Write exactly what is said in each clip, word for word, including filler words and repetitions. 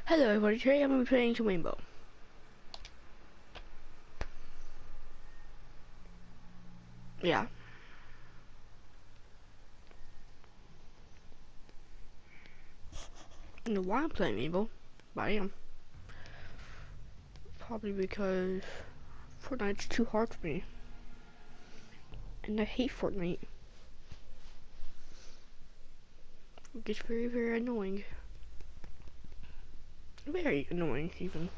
Hello everybody, today I'm going to be playing some Rainbow. Yeah. I don't know why I'm playing Rainbow, but I am. Probably because Fortnite's too hard for me. And I hate Fortnite. It gets very, very annoying. Very annoying, even.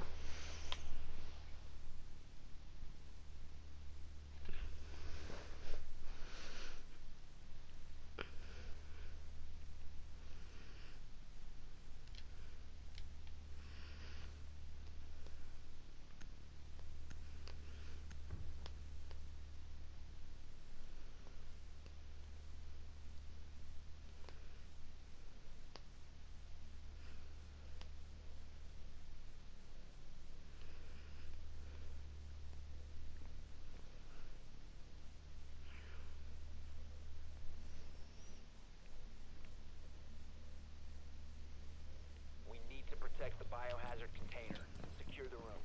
We need to protect the biohazard container. Secure the room.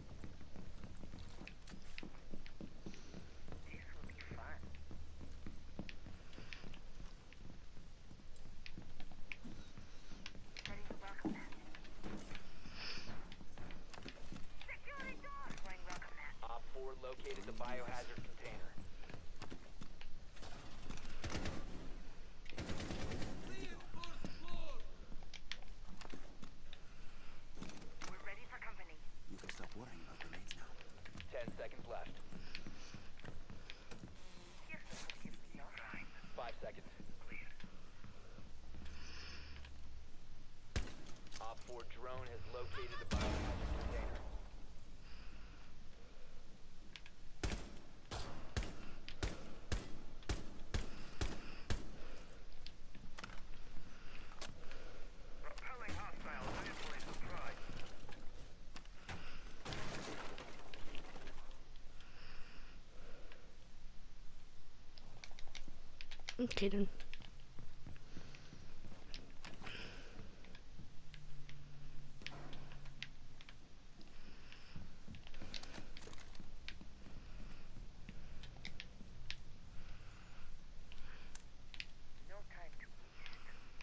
This will be fun. Setting the welcome mat. Securing door. Deploying welcome mat. Op four located the biohazard container. We're ready for company. You can stop worrying about grenades now. Ten seconds left. Yes, sir. Give me your time. Five seconds. Clear. Op four drone has located the biohazard container. Repelling hostiles. Airplane surprise. Okay then. No time to waste.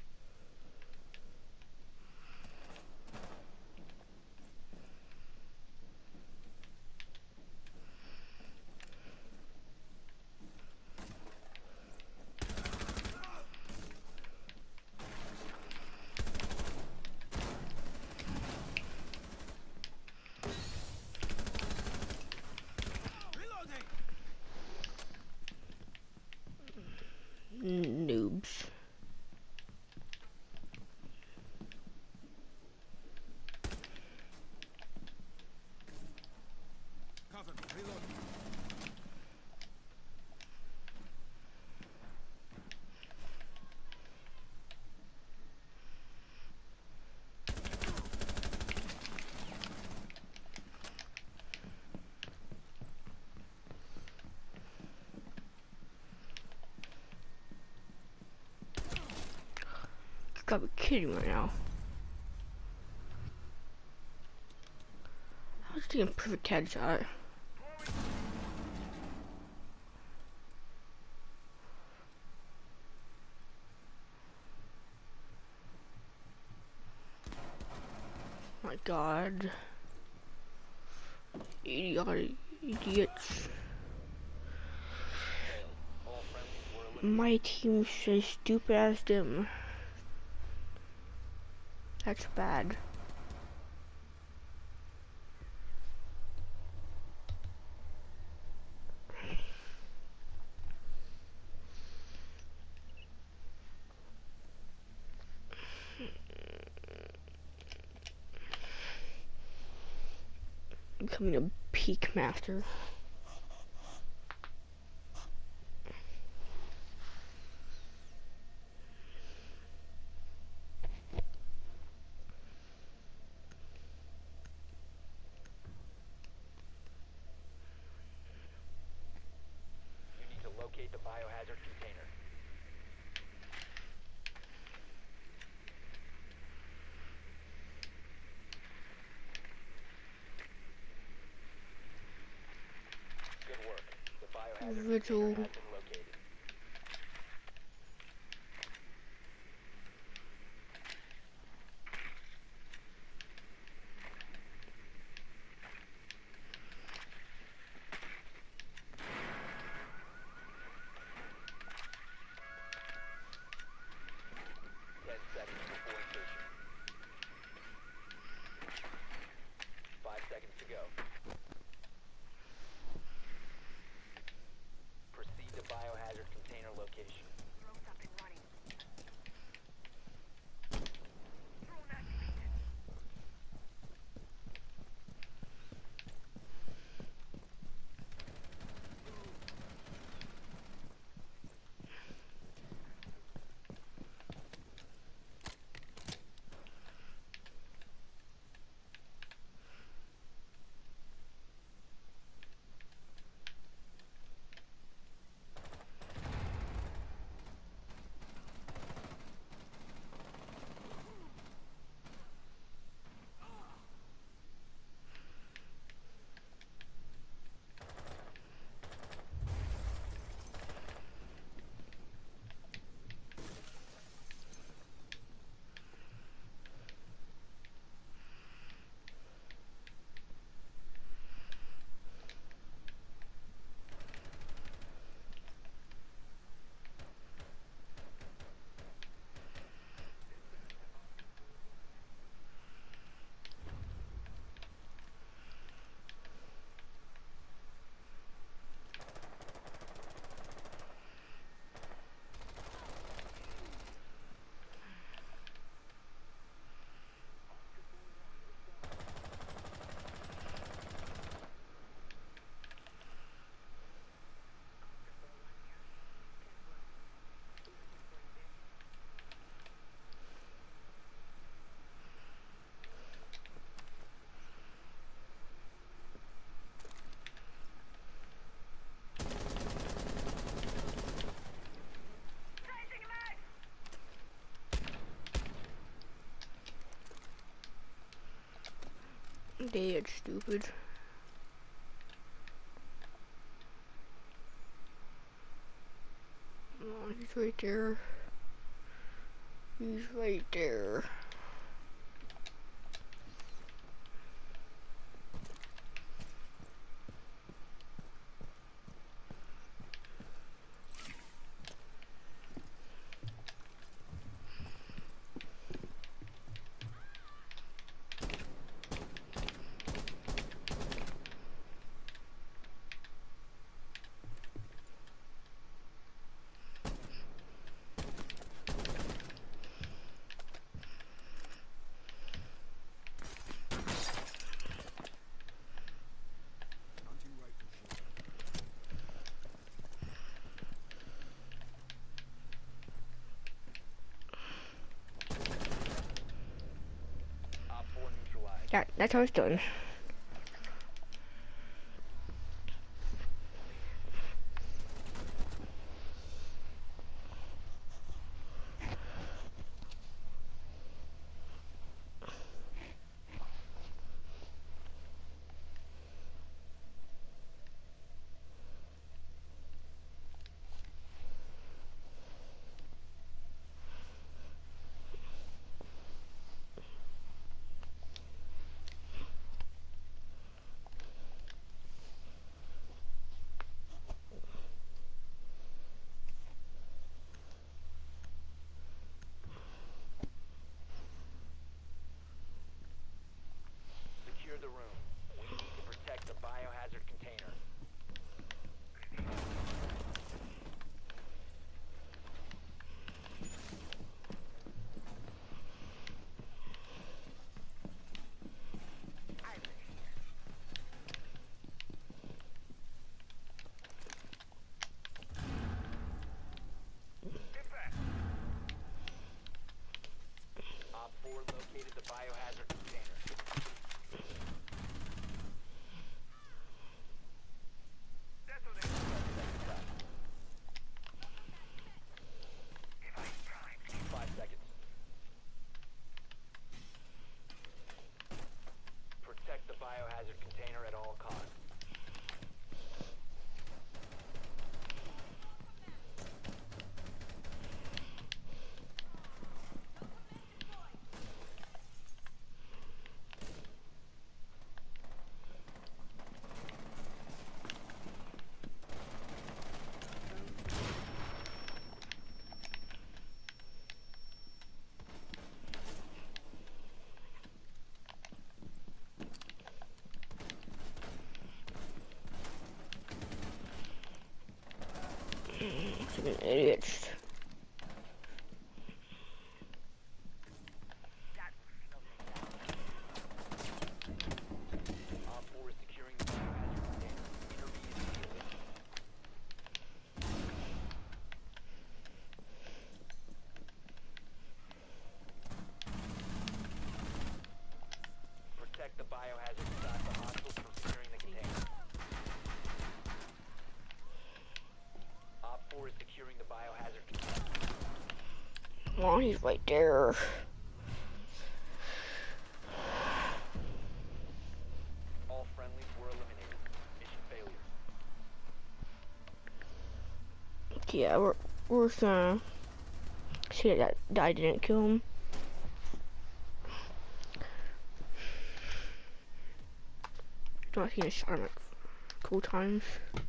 Reloading. Noobs. Cover me. Reloading. You gotta be kidding right now. I was taking a perfect headshot. My god. Idiotic idiots. All friendlies were eliminated. My team says stupid as them. That's bad. Becoming a peak master. You need to locate the biohazard container. Vigil. has been located. Ten seconds before insertion. Five seconds to go. Proceed to biohazard container location. Drone's up and running. Drone activated. Changing mag! Dead, stupid. Oh, he's right there. He's right there. Hunting rifle shot. Op four neutralized. That, that's how it's done. Secure the room. We need to protect the biohazard container. Impact! Op four located the biohazard container. Detonate! Seconds left. Device primed. Five seconds. Protect the biohazard container at all costs. Fucking idiots. Op four is securing the biohazard container. Intervene immediately. Protect the biohazard to stop the hostiles from securing the container. Op four is securing the biohazard container. Oh, he's right there. All friendlies were eliminated. Mission failure. Yeah, we're we're just gonna see that that I didn't kill him. Not seeing a shot him like a couple times.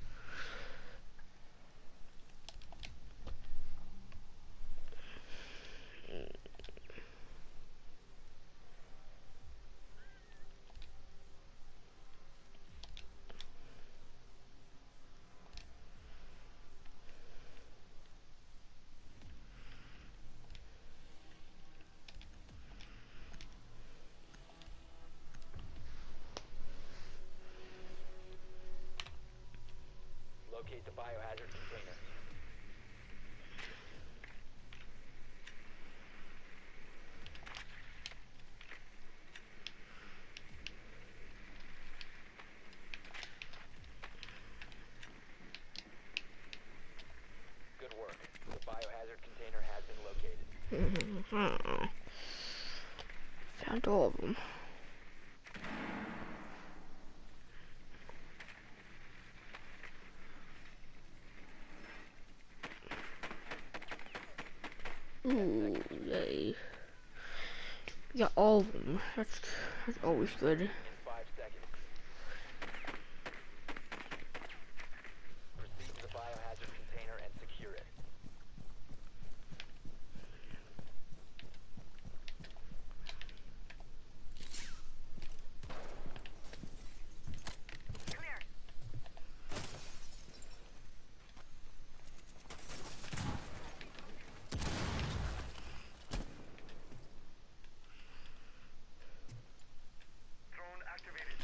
Locate the biohazard container. Good work. The biohazard container has been located. Found all of them. Ooh, yay. Got all of them. That's, that's always good. In five seconds. Proceed to the biohazard container and secure it. Clear. Drone activated.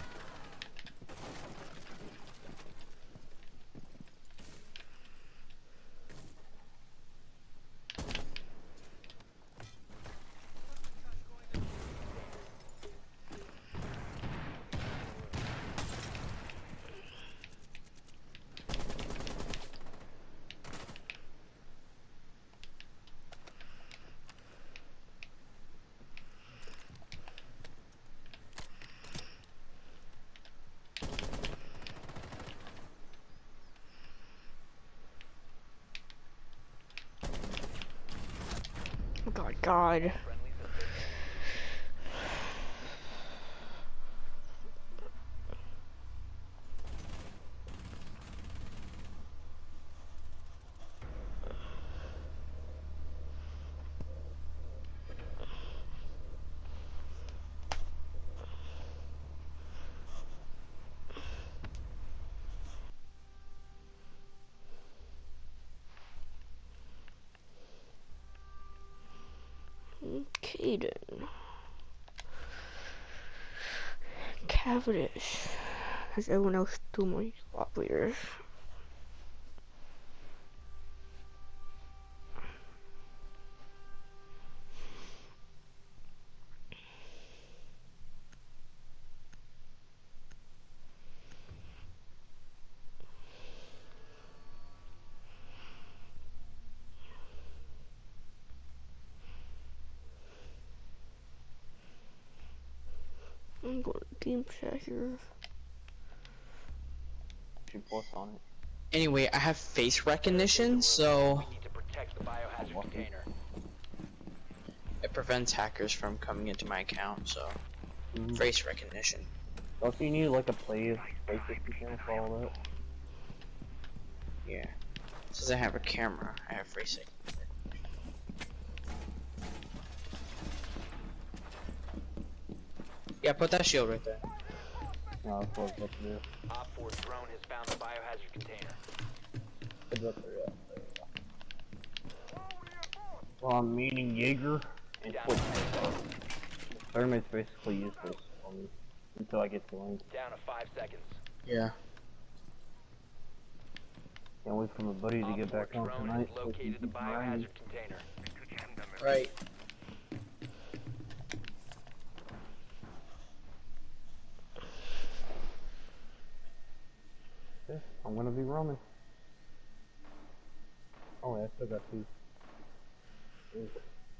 Oh god, God. Friendlies have been eliminated. Okay then. Cavendish. Has everyone else do my operators? I'm going to game chat here. Should force on it. Anyway, I have face recognition, so We need to protect the biohazard container. it prevents hackers from coming into my account, so Mm-hmm. face recognition. Don't you need like a play face recognition for all that? Yeah. Since I have a camera, I have face recognition. Yeah, put that shield right there. No, that's what it's up there. Op four drone has found the biohazard container. It's up there, yeah. There you go. Well, I'm meaning Jaeger and Down quick. to ten seconds. Thermite's basically useless on me until I get to link. Down to five seconds. Yeah. Can't wait for my buddy to Op get four back on drone tonight. has So he can located the keep grinding. biohazard container. Right. Okay, I'm gonna be roaming. Oh, yeah, I still got two. Ooh.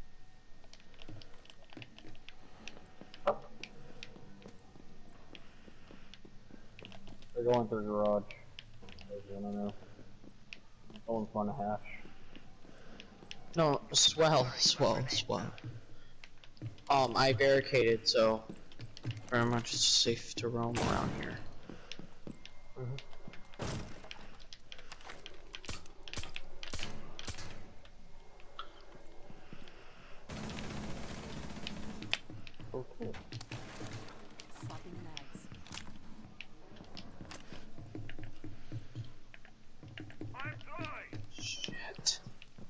They're going through garage. I don't know. Going front of hash. No, swell, swell, swell. Um, I barricaded, so very much it's safe to roam around here. Okay. Swapping mags. I'm dry. Shit.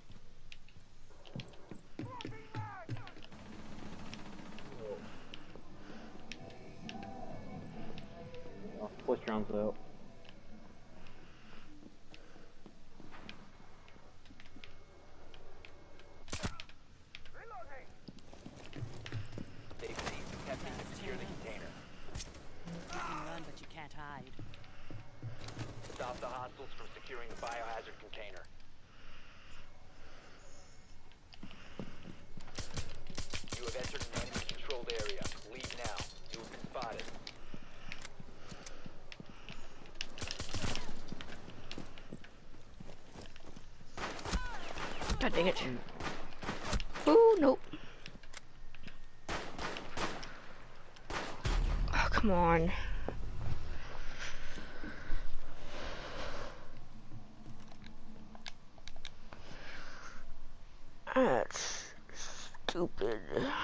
Oh, push rounds out. Reloading. They've ceased attempting to secure the container. You can run, but you can't hide. Stop the hostiles from securing the biohazard container. You have entered an enemy-controlled area. Leave now. You have been spotted. God dang it. Ooh, nope. Oh, come on. That's stupid.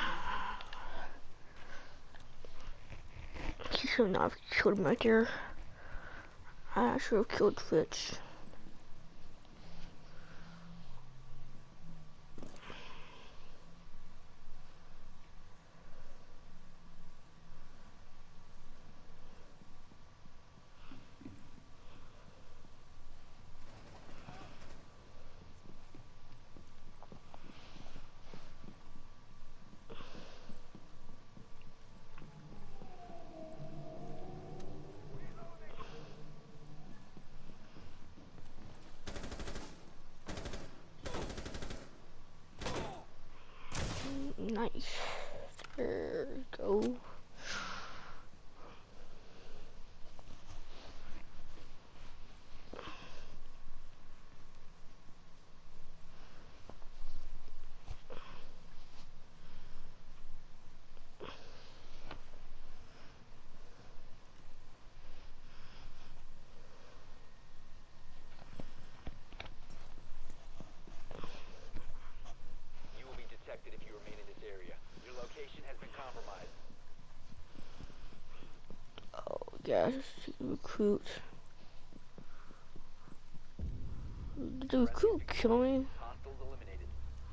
He should not have killed him right there. I should have killed Fitz. Nice. There we go. You will be detected if you remain in this area. Your location has been compromised. Oh, yes. Recruit. Did the recruit kill me? Hostiles eliminated.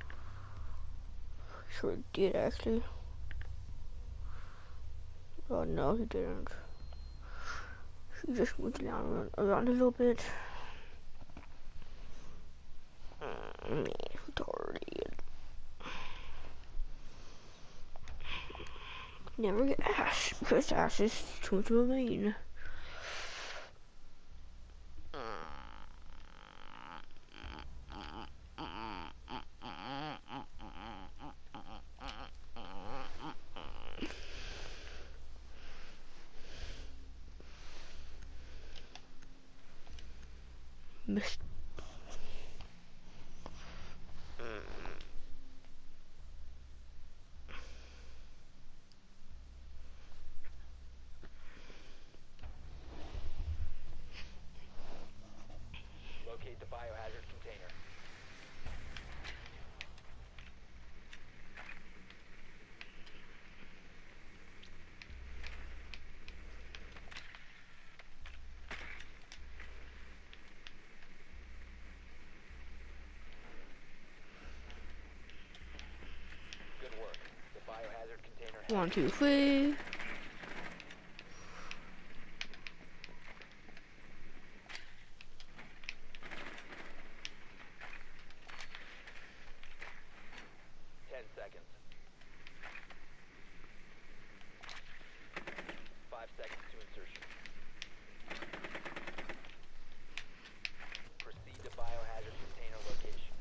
Sure did, actually. Oh, no, he didn't. He just moved around, around a little bit. Mm, yeah, retarded. Never get ass, because ass is too much of a main. Miss. Locate the biohazard container. One, two, three. Ten seconds. Five seconds to insertion. Proceed to biohazard container location.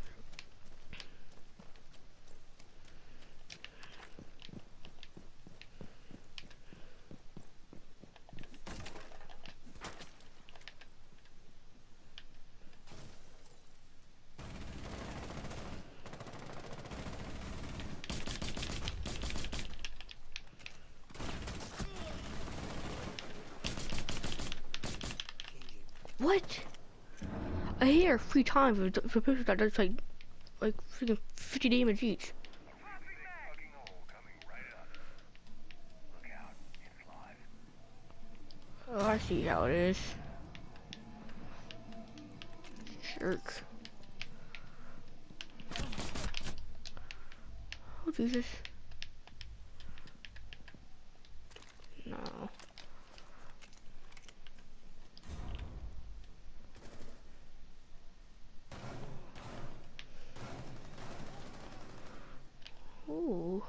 What? I hit her three times with the- for pistol that does like like freaking fifty damage each. Fucking hole coming right up. Look out, it's live. Oh, I see how it is. Jerk. Oh Jesus. No. Ooh.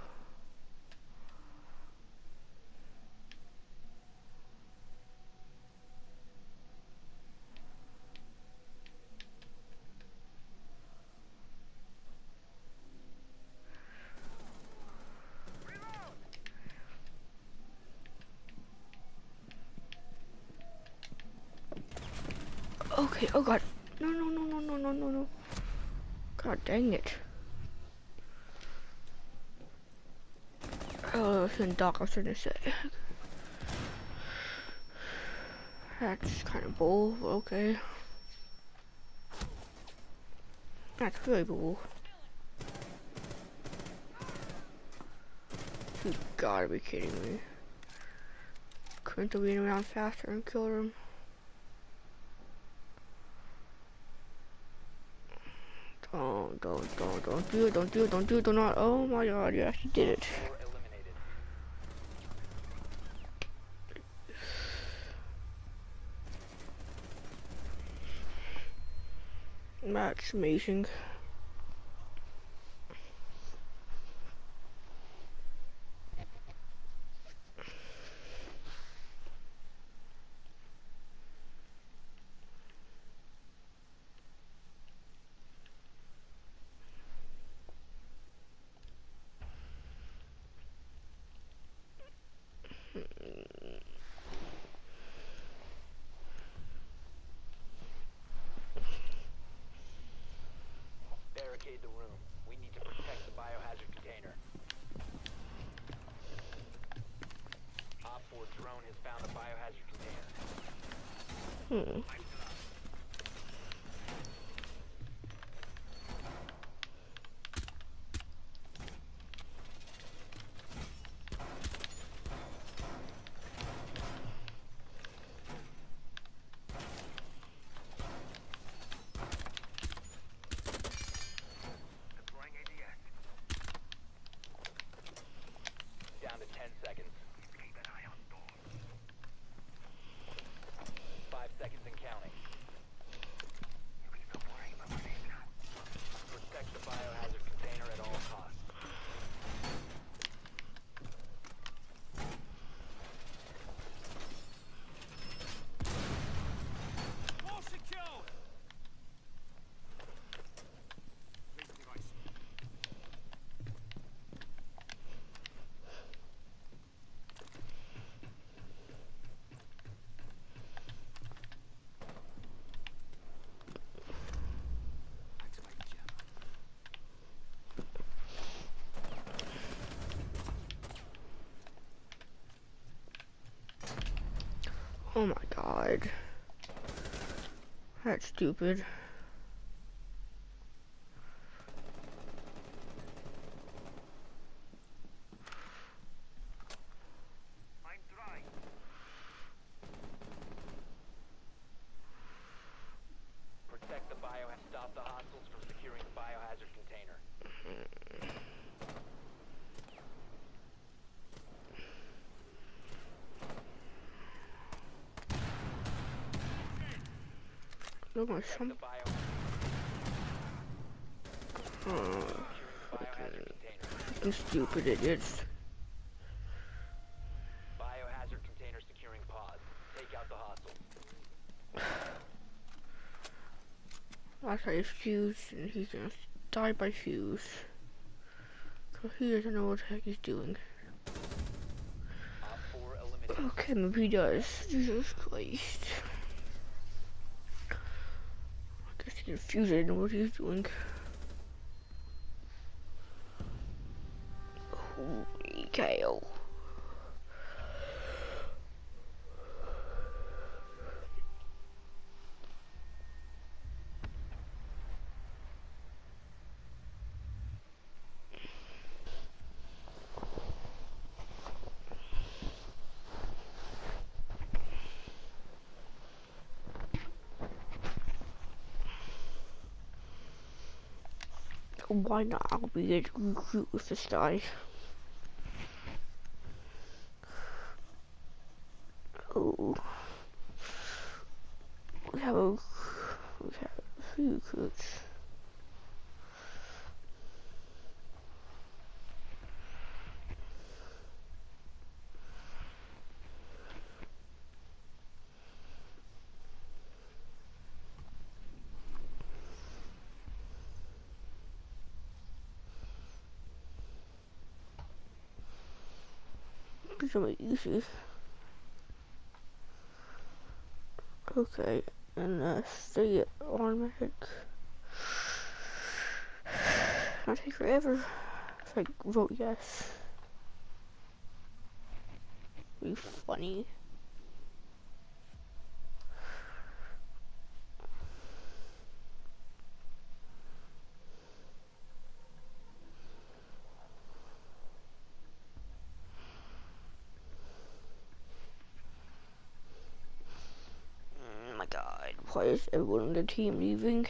Okay, oh god. No, no, no, no, no, no, no, no. God dang it. Oh, it's in dock, I was trying to say. That's kind of bull, but okay. That's really bull. You gotta be kidding me. Couldn't have been around faster and killed him. Don't, don't, don't, don't do it, don't do it, don't do it, do not. Oh my god, you actually did it. Four eliminated. That's amazing. Barricade the room. We need to protect the biohazard container. Op four drone has found the biohazard container. Hmm. Deploying A D S. Down to ten seconds. Keep an eye on doors. Five seconds and counting. You can stop worrying about my name now. Protect the biohazard container at all costs. All secure! Laser device. Activate jammer. Oh my god. That's stupid. I'm dry. Protect the biohazard. Stop the hostiles from securing the biohazard container. kill my Protect son. the biohazard. Oh, Securing the biohazard container. fucking stupid idiots. Biohazard container securing pod. Take out the hostiles. I try his fuse and he's gonna die by fuse. Cause he doesn't know what the heck he's doing. Op four eliminated. Okay, maybe he does. Jesus Christ. I guess he confused, I didn't know what he was doing. Holy cow. Why not? I'll be a recruit with this guy. Oh. We have a, we have a few recruits. These are my easy. Okay, and uh, three automatic. Not take forever. If I vote yes. Be funny. Oh my god, why is everyone on the team leaving?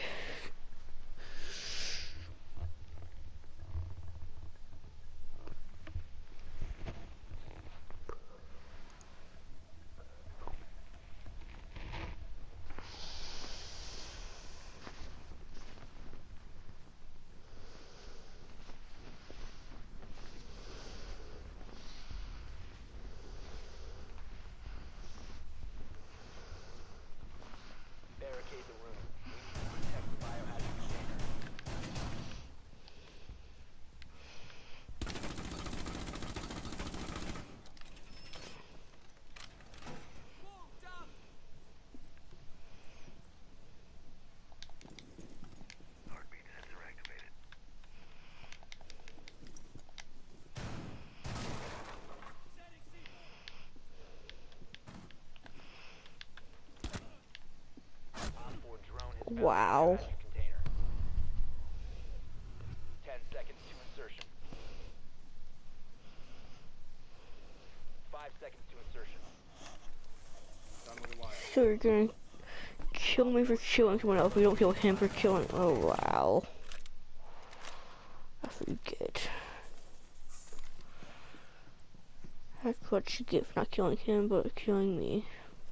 Barricade the room. We need to protect the biohazard container. Heartbeat sensor activated. Op four drone has found the Wow. biohazard container. Ten seconds to insertion. Five seconds to insertion. So you're gonna kill me for killing someone else, we don't kill him for killing. Oh wow. That's pretty good. That's what you get for not killing him, but killing me.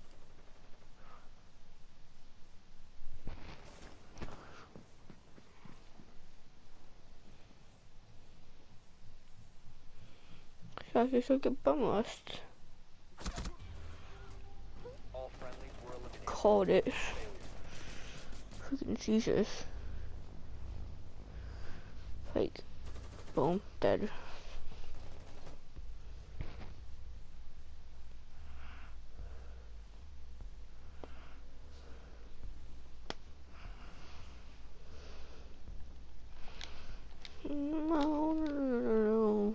So I guess I'll get bum rust. All friendlies were eliminated. Called it. Freaking Jesus. Like, boom, dead. No, no, no, no, no.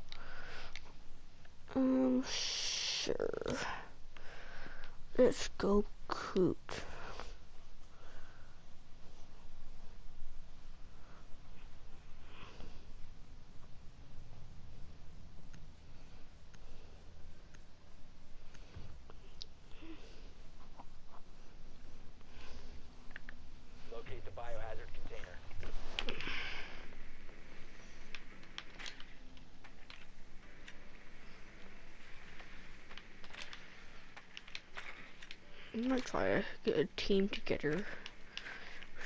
Um, sure. Let's go coot. Locate the biohazard container. I'm gonna try to get a team together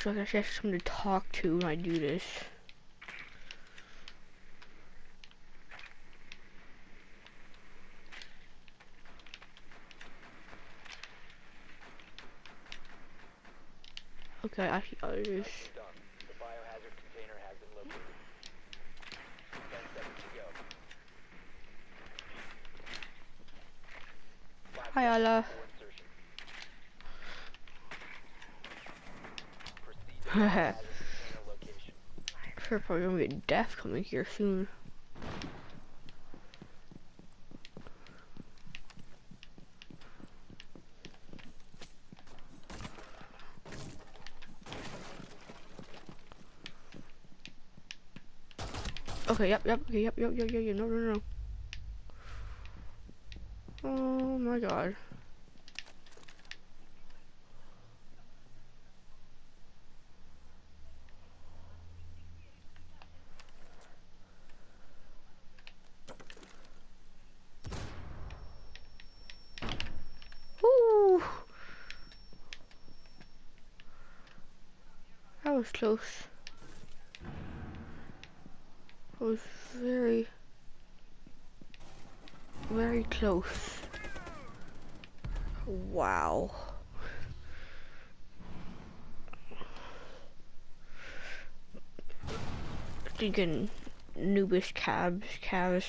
so I can actually have someone to talk to when I do this. Okay, I see others. Done. The biohazard container has been located. Ten seconds to go. Five Hi, seconds Allah. before insertion. Proceed to biohazard container location. Sure, probably gonna be a death coming here soon. Okay, yep, yep, okay, yep, yep, yep, yep, yep, no, no, no. Oh my god. Woo! That was close. That was very, very close. Wow. Thinking noobish cabs, calves.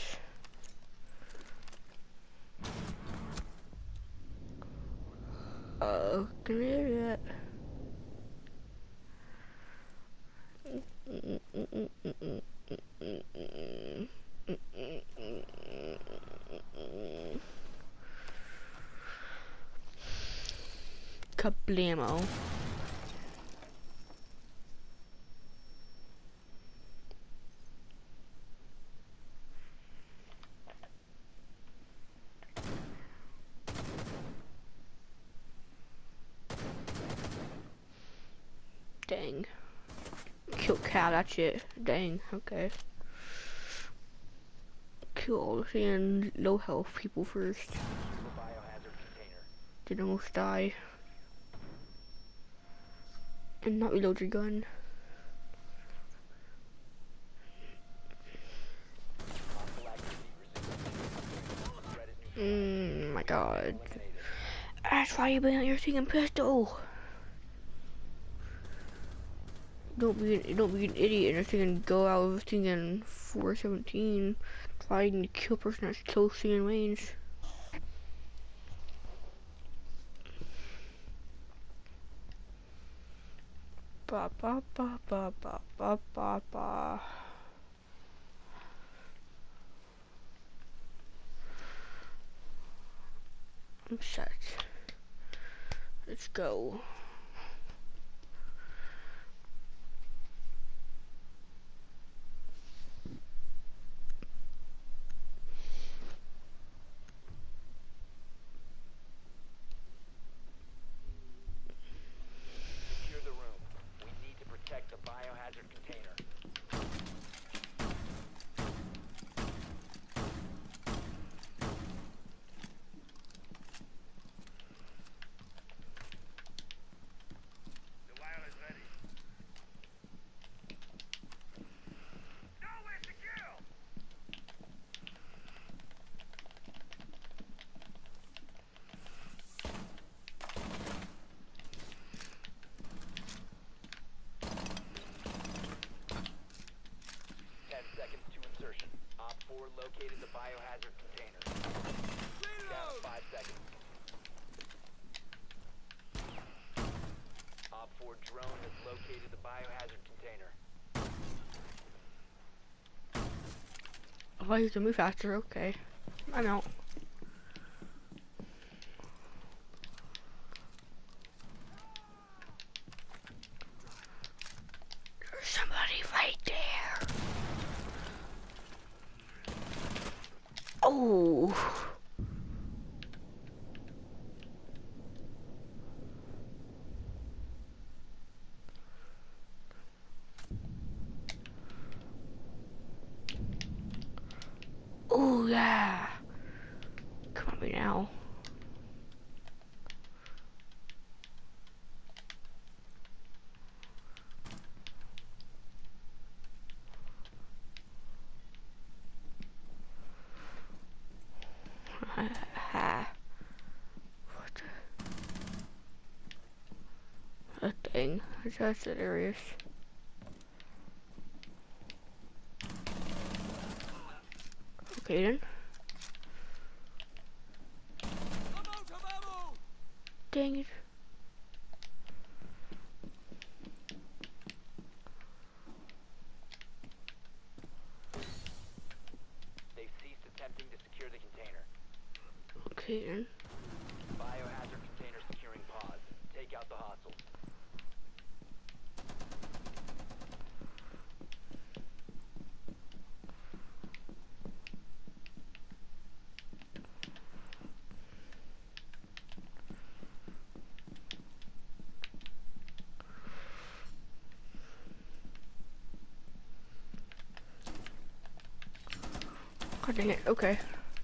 Uh, can we do that? Kablamo. Dang. Kill cow, that's it. Dang, okay. Kill all the low health people first. The biohazard container. Did almost die. And not reload your gun. Hostile activity resumed. Threat is Mm, my god. eliminated. That's why you been on your freaking pistol. Don't be an, don't be an idiot and thinking go out of thinking four seventeen trying to kill a person that's close in range. Ba ba ba ba ba ba ba ba. I'm set. Let's go. Secure the room. We need to protect the biohazard container. The wire is ready. Nowhere to kill! Ten seconds to insertion. Op four located the biohazard container. Down to five seconds. Op four drone has located the biohazard container. Oh, you can move faster, okay. I'm out. There's somebody right there. Oh. Oh yeah. Come on me now. Dang, that's that's hilarious. Okay then. Dang it. They've ceased attempting to secure the container. Okay then. Biohazard container securing pause. Take out the hostiles. God dang it, okay.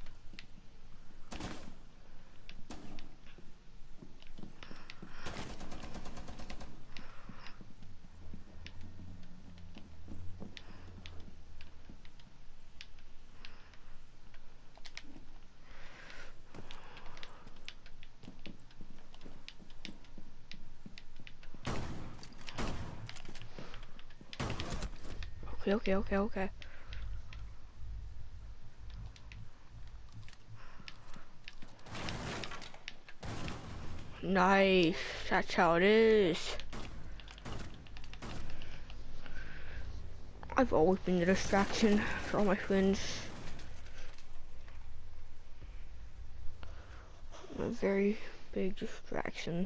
Okay, okay, okay, okay. Nice, that's how it is. I've always been the distraction for all my friends. I'm a very big distraction.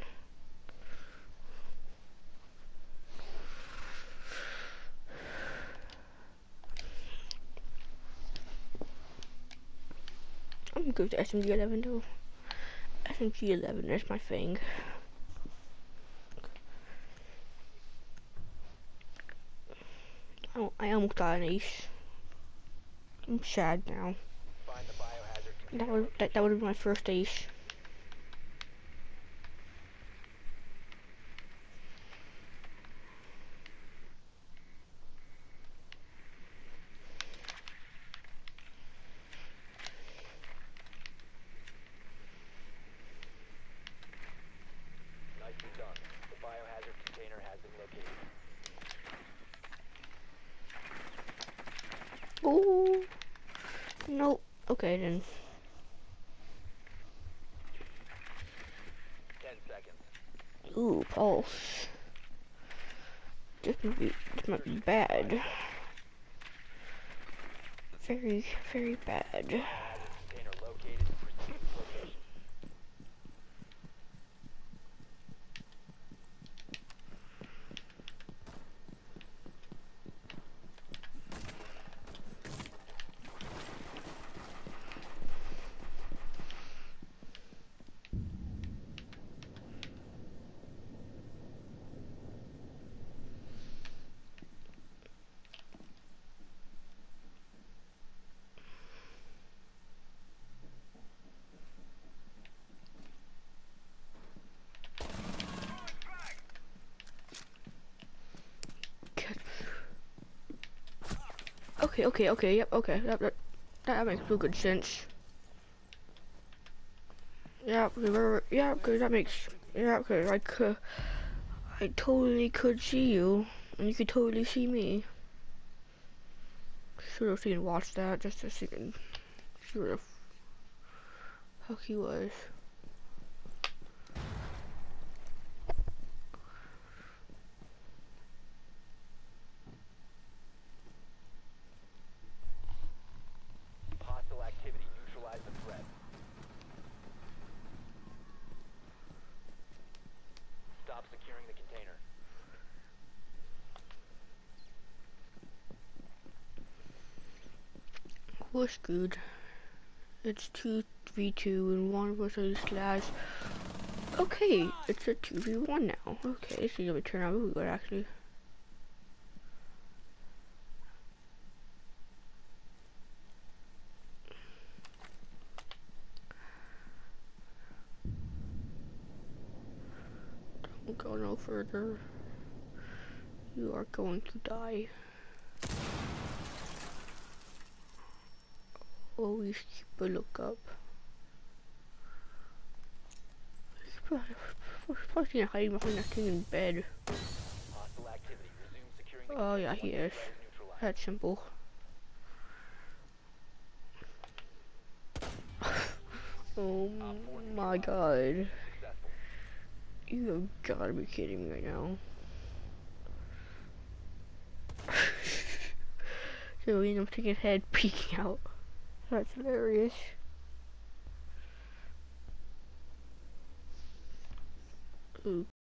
I'm good to S M G eleven though. S M G eleven, that's my thing. Oh, I almost got an ace. I'm sad now. Find the biohazard container. That would that, that would have been my first ace. Nicely done. The biohazard container has been located. Oh no. Okay then. Ten seconds. Ooh, pulse. This might be this might be bad. Very, very bad. Container located. Proceed to location. Okay, okay, okay, yep, okay, yep, that, that makes real good sense. Yeah, okay, right, yeah, okay, that makes, yeah, okay, I could, I totally could see you, and you could totally see me. Should have seen watch that, just to see, see where the fuck he was. Hostile activity. Neutralize the threat. Stop securing the container. We're screwed. It's two v two and one of us is last. Okay, it's a two v one now. Okay, this is gonna turn out really good actually. Don't go no further. You are going to die. Always keep a look up. Keep a Probably gonna hide behind that thing in bed. Hostile activity. Resume securing the Oh yeah, he is. neutralized. That's simple. Oh my god. Successful. You have gotta be kidding me right now. So you know, taking his head peeking out. That's hilarious. Ooh.